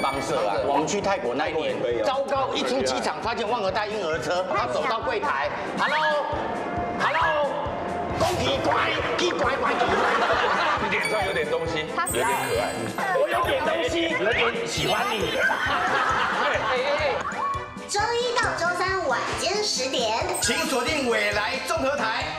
方式啊。我们去泰国那一年，糟糕，一出机场发现忘了带婴儿车，他走到柜台 ，Hello， 恭喜乖，奇乖。 你脸上有点东西，有点可爱。 我有点东西，有点喜欢你。 周一到周三晚间10点， 请锁定未来综合台。